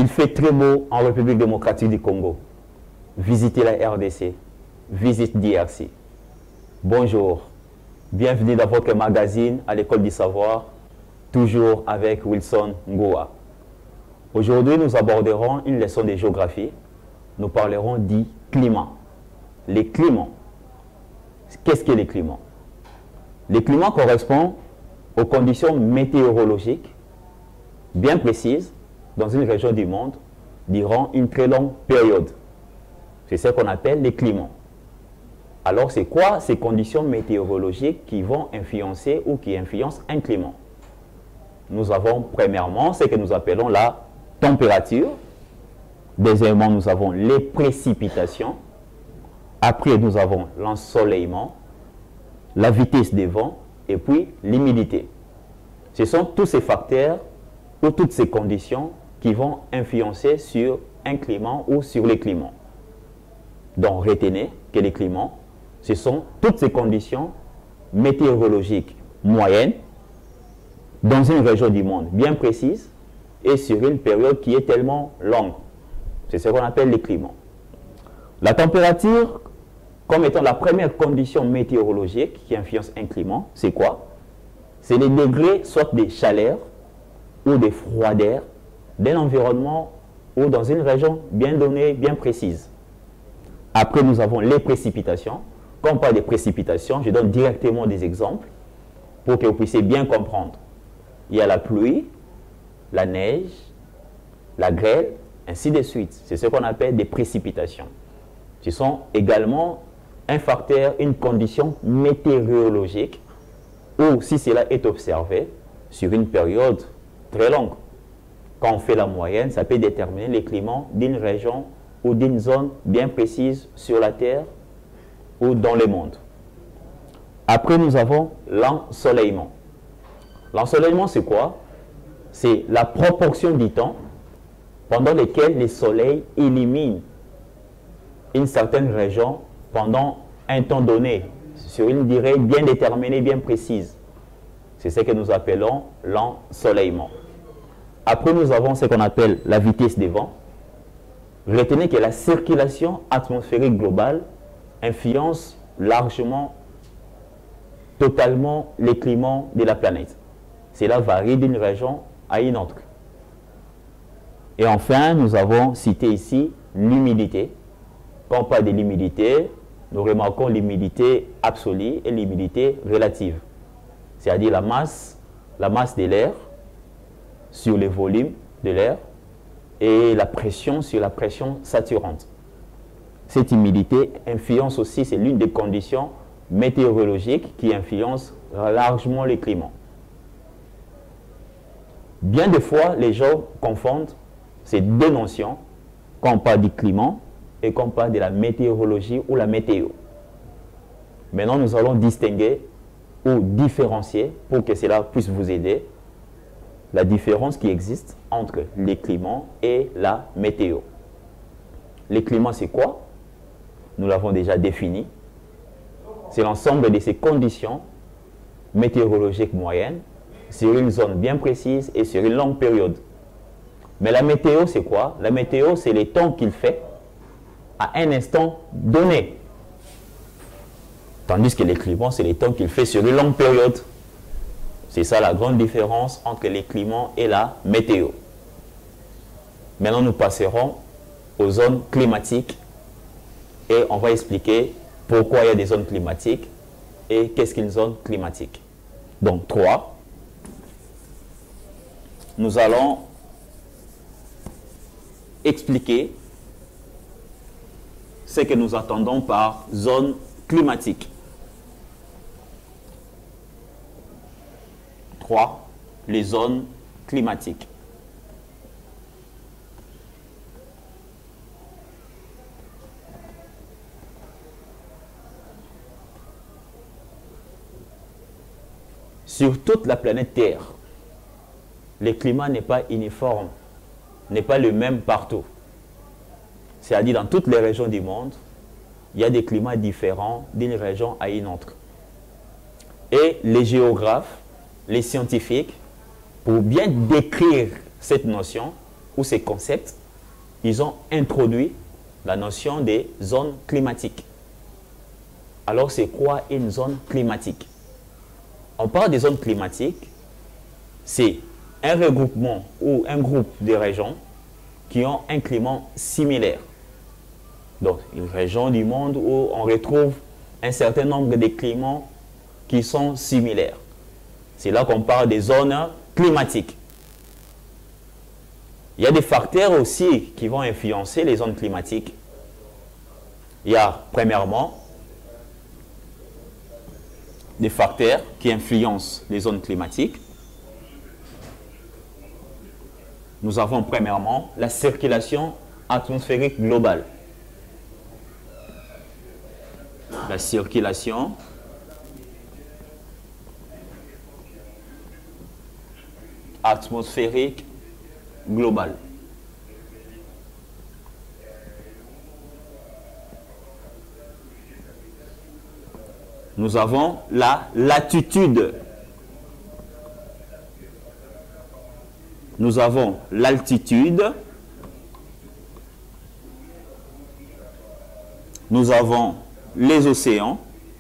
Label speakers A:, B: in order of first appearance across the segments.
A: Il fait très beau en République démocratique du Congo. Visitez la RDC. Visite DRC. Bonjour. Bienvenue dans votre magazine à l'école du savoir, toujours avec Wilson Ngoa. Aujourd'hui, nous aborderons une leçon de géographie. Nous parlerons du climat. Les climats. Qu'est-ce que les climats? Les climats correspondent aux conditions météorologiques bien précises dans une région du monde durant une très longue période. C'est ce qu'on appelle les climats. Alors, c'est quoi ces conditions météorologiques qui vont influencer ou qui influencent un climat? Nous avons premièrement ce que nous appelons la température. Deuxièmement, nous avons les précipitations. Après, nous avons l'ensoleillement, la vitesse des vents et puis l'humidité. Ce sont tous ces facteurs ou toutes ces conditions qui vont influencer sur un climat ou sur les climats. Donc, retenez que les climats, ce sont toutes ces conditions météorologiques moyennes dans une région du monde bien précise et sur une période qui est tellement longue. C'est ce qu'on appelle les climats. La température, comme étant la première condition météorologique qui influence un climat, c'est quoi? C'est les degrés soit de chaleur ou de froideur d'un environnement ou dans une région bien donnée, bien précise. Après, nous avons les précipitations. Quand on parle des précipitations, je donne directement des exemples pour que vous puissiez bien comprendre. Il y a la pluie, la neige, la grêle, ainsi de suite. C'est ce qu'on appelle des précipitations. Ce sont également un facteur, une condition météorologique ou si cela est observé sur une période très longue. Quand on fait la moyenne, ça peut déterminer les climats d'une région ou d'une zone bien précise sur la Terre ou dans le monde. Après, nous avons l'ensoleillement. L'ensoleillement, c'est quoi? C'est la proportion du temps pendant lequel le soleil illumine une certaine région pendant un temps donné, sur une durée bien déterminée, bien précise. C'est ce que nous appelons l'ensoleillement. Après, nous avons ce qu'on appelle la vitesse des vents. Retenez que la circulation atmosphérique globale influence largement, totalement les climats de la planète. Cela varie d'une région à une autre. Et enfin, nous avons cité ici l'humidité. Quand on parle de l'humidité, nous remarquons l'humidité absolue et l'humidité relative. C'est-à-dire la masse de l'air sur le volume de l'air et la pression sur la pression saturante. Cette humidité influence aussi, c'est l'une des conditions météorologiques qui influencent largement les climats. Bien des fois, les gens confondent ces deux notions quand on parle du climat et quand on parle de la météorologie ou la météo. Maintenant, nous allons distinguer ou différencier, pour que cela puisse vous aider, la différence qui existe entre les climats et la météo. Les climats, c'est quoi? Nous l'avons déjà défini. C'est l'ensemble de ces conditions météorologiques moyennes sur une zone bien précise et sur une longue période. Mais la météo, c'est quoi? La météo, c'est les temps qu'il fait à un instant donné. Tandis que les climats, c'est les temps qu'il fait sur une longue période. C'est ça la grande différence entre les climats et la météo. Maintenant, nous passerons aux zones climatiques et on va expliquer pourquoi il y a des zones climatiques et qu'est-ce qu'une zone climatique. Donc, 3. Nous allons expliquer ce que nous attendons par zone climatique. 3. Les zones climatiques. Sur toute la planète Terre, le climat n'est pas uniforme, n'est pas le même partout. C'est-à-dire dans toutes les régions du monde, il y a des climats différents d'une région à une autre. Et les géographes, les scientifiques, pour bien décrire cette notion ou ces concepts, ils ont introduit la notion des zones climatiques. Alors, c'est quoi une zone climatique? On parle des zones climatiques, c'est un regroupement ou un groupe de régions qui ont un climat similaire. Donc, une région du monde où on retrouve un certain nombre de climats qui sont similaires. C'est là qu'on parle des zones climatiques. Il y a des facteurs aussi qui vont influencer les zones climatiques. Il y a, premièrement, des facteurs qui influencent les zones climatiques. Nous avons premièrement la circulation atmosphérique globale. La circulation atmosphérique globale. Nous avons la latitude. Nous avons l'altitude. Nous avons les océans.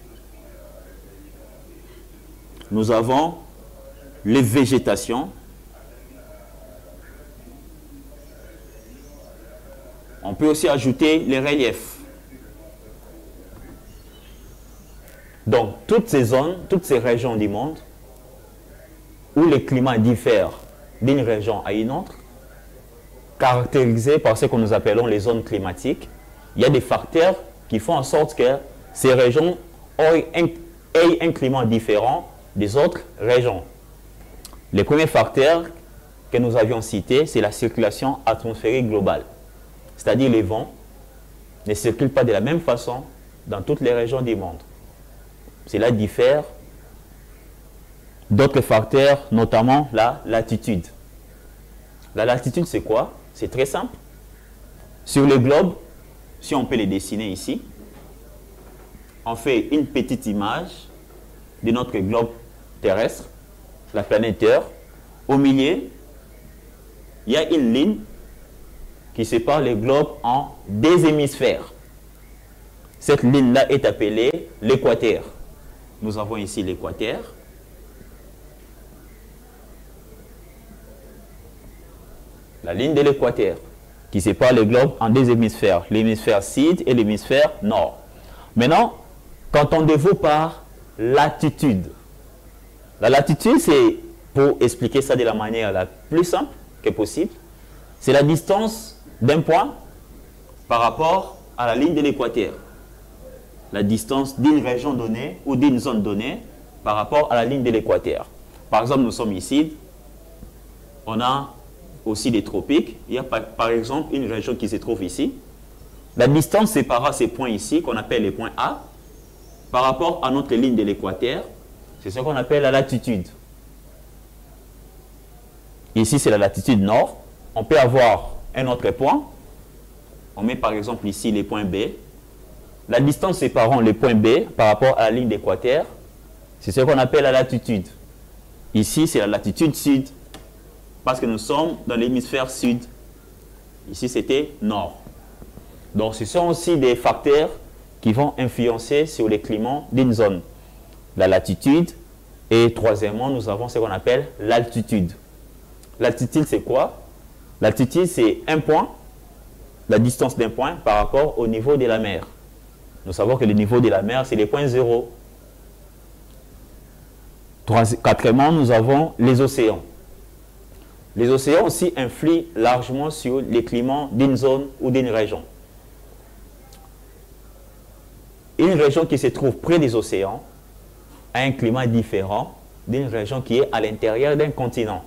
A: Nous avons les végétations. On peut aussi ajouter les reliefs. Donc, toutes ces zones, toutes ces régions du monde où les climats diffèrent d'une région à une autre, caractérisées par ce que nous appelons les zones climatiques, il y a des facteurs qui font en sorte que ces régions aient un climat différent des autres régions. Les premiers facteurs que nous avions cités, c'est la circulation atmosphérique globale. C'est-à-dire les vents ne circulent pas de la même façon dans toutes les régions du monde. Cela diffère d'autres facteurs, notamment la latitude. La latitude, c'est quoi? C'est très simple. Sur le globe, si on peut les dessiner ici, on fait une petite image de notre globe terrestre, la planète Terre. Au milieu, il y a une ligne qui sépare le globe en deux hémisphères. Cette ligne-là est appelée l'équateur. Nous avons ici l'équateur. La ligne de l'équateur qui sépare le globe en deux hémisphères, l'hémisphère sud et l'hémisphère nord. Maintenant, quand on développe par latitude, la latitude, c'est, pour expliquer ça de la manière la plus simple que possible, c'est la distance d'un point par rapport à la ligne de l'équateur. La distance d'une région donnée ou d'une zone donnée par rapport à la ligne de l'équateur. Par exemple, nous sommes ici, on a aussi des tropiques. Il y a par exemple une région qui se trouve ici. La distance séparant ces points ici, qu'on appelle les points A, par rapport à notre ligne de l'équateur, c'est ce qu'on appelle la latitude. Ici, c'est la latitude nord. On peut avoir un autre point. On met par exemple ici les points B. La distance séparant les points B par rapport à la ligne d'équateur, c'est ce qu'on appelle la latitude. Ici, c'est la latitude sud, parce que nous sommes dans l'hémisphère sud. Ici, c'était nord. Donc, ce sont aussi des facteurs qui vont influencer sur le climat d'une zone. La latitude. Et troisièmement, nous avons ce qu'on appelle l'altitude. L'altitude, c'est quoi? L'altitude, c'est un point, la distance d'un point par rapport au niveau de la mer. Nous savons que le niveau de la mer, c'est les points zéro. Quatrièmement, nous avons les océans. Les océans aussi influent largement sur les climats d'une zone ou d'une région. Une région qui se trouve près des océans a un climat différent d'une région qui est à l'intérieur d'un continent.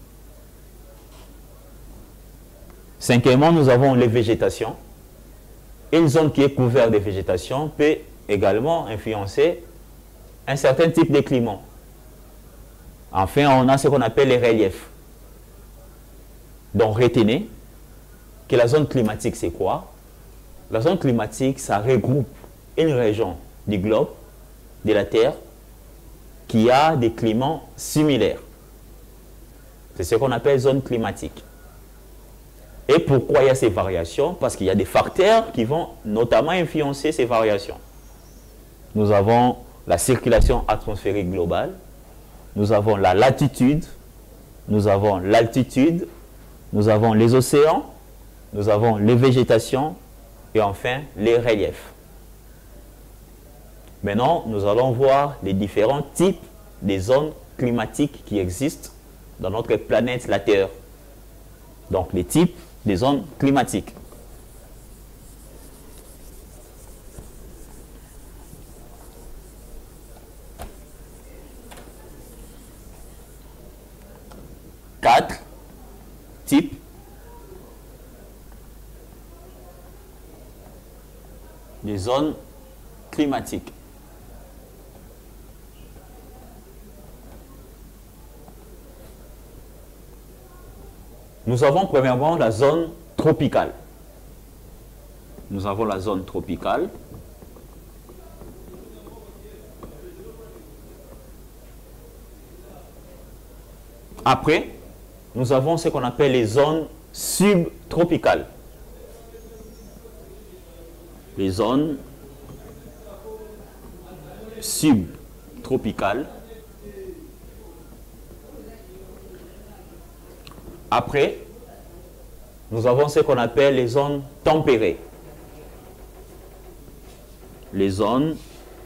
A: Cinquièmement, nous avons les végétations. Une zone qui est couverte de végétation peut également influencer un certain type de climat. Enfin, on a ce qu'on appelle les reliefs. Donc, retenez que la zone climatique, c'est quoi? La zone climatique, ça regroupe une région du globe, de la Terre, qui a des climats similaires. C'est ce qu'on appelle zone climatique. Et pourquoi il y a ces variations? Parce qu'il y a des facteurs qui vont notamment influencer ces variations. Nous avons la circulation atmosphérique globale, nous avons la latitude, nous avons l'altitude, nous avons les océans, nous avons les végétations et enfin les reliefs. Maintenant, nous allons voir les différents types de zones climatiques qui existent dans notre planète, la Terre. Donc, les types des zones climatiques. Quatre types des zones climatiques. Nous avons premièrement la zone tropicale. Nous avons la zone tropicale. Après, nous avons ce qu'on appelle les zones subtropicales. Les zones subtropicales. Après, nous avons ce qu'on appelle les zones tempérées. Les zones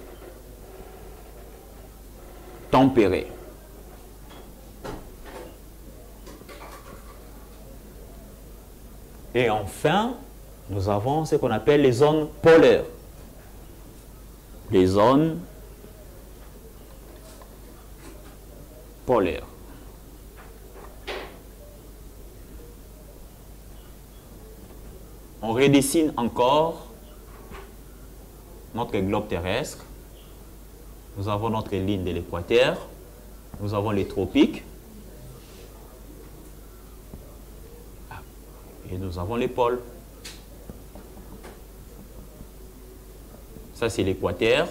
A: tempérées. Et enfin, nous avons ce qu'on appelle les zones polaires. Les zones polaires. On redessine encore notre globe terrestre. Nous avons notre ligne de l'équateur. Nous avons les tropiques. Et nous avons les pôles. Ça, c'est l'équateur.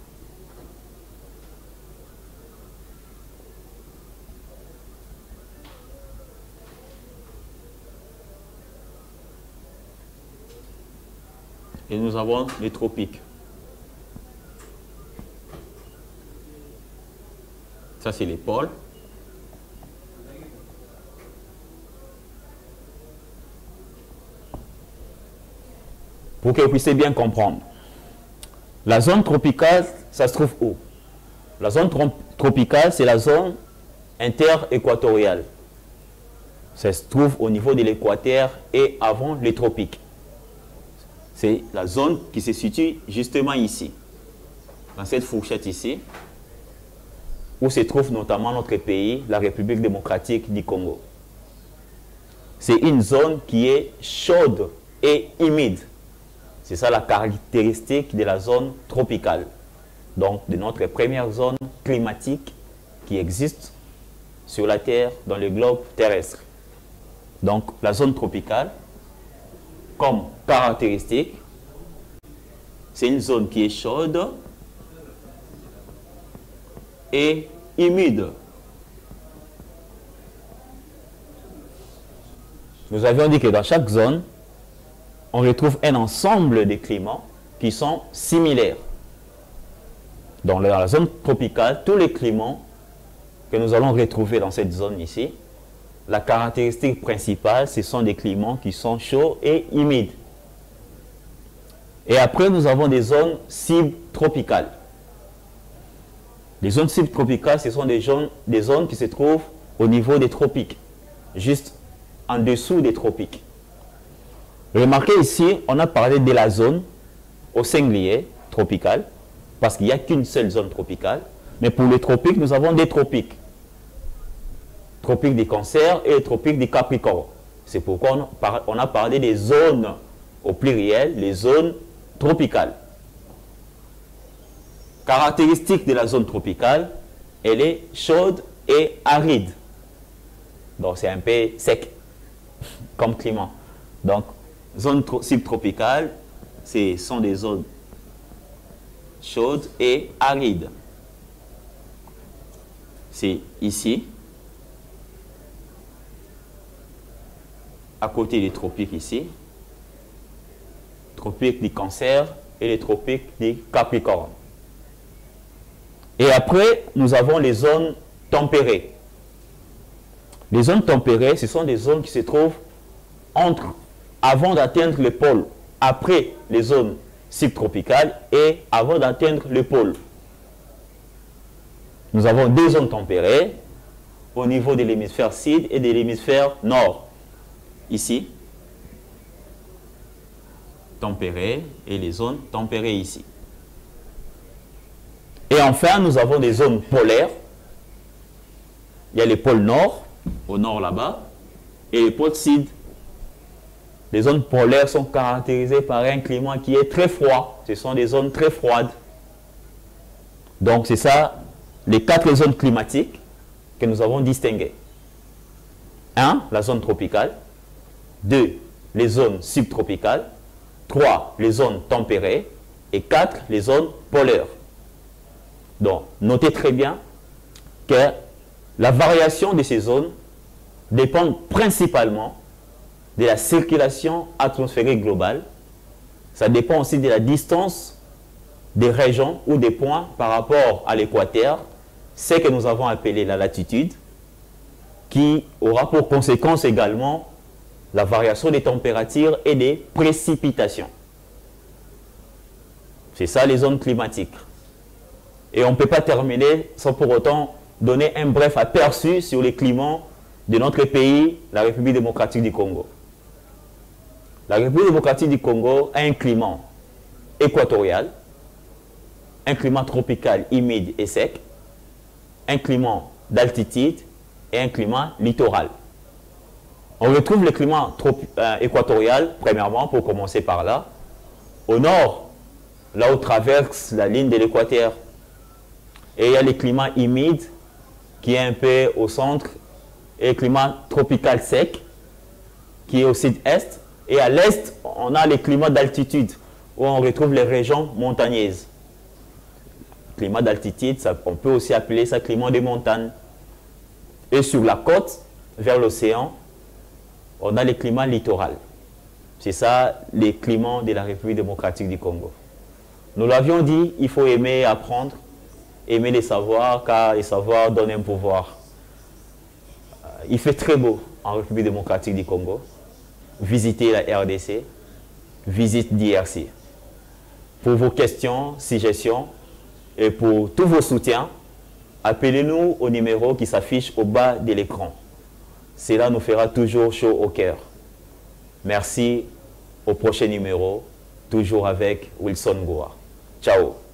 A: Et nous avons les tropiques. Ça, c'est les pôles. Pour que vous puissiez bien comprendre. La zone tropicale, ça se trouve où? La zone tropicale, c'est la zone interéquatoriale. Ça se trouve au niveau de l'équateur et avant les tropiques. C'est la zone qui se situe justement ici, dans cette fourchette ici, où se trouve notamment notre pays, la République démocratique du Congo. C'est une zone qui est chaude et humide. C'est ça la caractéristique de la zone tropicale. Donc, de notre première zone climatique qui existe sur la Terre, dans le globe terrestre. Donc, la zone tropicale, comme caractéristique, c'est une zone qui est chaude et humide. Nous avions dit que dans chaque zone, on retrouve un ensemble de climats qui sont similaires. Donc, dans la zone tropicale, tous les climats que nous allons retrouver dans cette zone ici, la caractéristique principale, ce sont des climats qui sont chauds et humides. Et après, nous avons des zones subtropicales. Les zones subtropicales, ce sont des zones qui se trouvent au niveau des tropiques, juste en dessous des tropiques. Remarquez ici, on a parlé de la zone au singulier tropicale, parce qu'il n'y a qu'une seule zone tropicale. Mais pour les tropiques, nous avons des tropiques. Tropiques du Cancer et tropiques du Capricorne. C'est pourquoi on a parlé des zones au pluriel, les zones tropicales. Caractéristique de la zone tropicale, elle est chaude et aride. Donc c'est un peu sec comme climat. Donc, zone subtropicale, ce sont des zones chaudes et arides. C'est ici. à côté des tropiques ici. Tropiques du Cancer et les tropiques du Capricorne. Et après, nous avons les zones tempérées. Les zones tempérées, ce sont des zones qui se trouvent avant d'atteindre le pôle, après les zones subtropicales et avant d'atteindre le pôle. Nous avons deux zones tempérées au niveau de l'hémisphère sud et de l'hémisphère nord. Ici, tempérées et les zones tempérées ici. Et enfin, nous avons des zones polaires. Il y a le pôle nord, au nord là-bas, et le pôle sud. Les zones polaires sont caractérisées par un climat qui est très froid. Ce sont des zones très froides. Donc, c'est ça, les 4 zones climatiques que nous avons distinguées. 1, la zone tropicale. 2, les zones subtropicales. 3, les zones tempérées. Et 4, les zones polaires. Donc, notez très bien que la variation de ces zones dépend principalement de la circulation atmosphérique globale. Ça dépend aussi de la distance des régions ou des points par rapport à l'équateur, ce que nous avons appelé la latitude, qui aura pour conséquence également la variation des températures et des précipitations. C'est ça les zones climatiques. Et on ne peut pas terminer sans pour autant donner un bref aperçu sur le climat de notre pays, la République démocratique du Congo. La République démocratique du Congo a un climat équatorial, un climat tropical humide et sec, un climat d'altitude et un climat littoral. On retrouve le climat équatorial, premièrement, pour commencer par là, au nord, là où traverse la ligne de l'équateur. Et il y a le climat humide qui est un peu au centre et le climat tropical sec qui est au sud-est. Et à l'est, on a le climat d'altitude où on retrouve les régions montagneuses. Climat d'altitude, on peut aussi appeler ça climat de montagne. Et sur la côte, vers l'océan, on a le climat littoral. C'est ça les climats de la République démocratique du Congo. Nous l'avions dit, il faut aimer apprendre, aimer les savoirs, car les savoirs donnent un pouvoir. Il fait très beau en République démocratique du Congo. Visitez la RDC, visite DRC. Pour vos questions, suggestions et pour tous vos soutiens, appelez-nous au numéro qui s'affiche au bas de l'écran. Cela nous fera toujours chaud au cœur. Merci, au prochain numéro, toujours avec Wilson Goua. Ciao.